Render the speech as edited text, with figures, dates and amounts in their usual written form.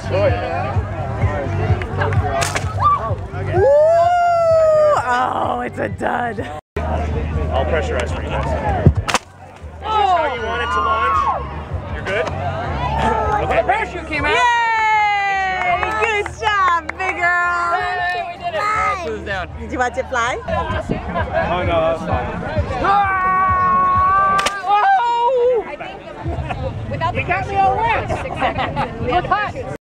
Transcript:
Oh, it's a dud. I'll pressurize for you guys. Is this how you want it to launch? You're good? Okay. The parachute came out. Yay! Good job, big girl. Hey, we did it. All right, smooth down. Did you watch it fly? Oh no, that's fine. Whoa! I think without the got me all wet. 6 seconds.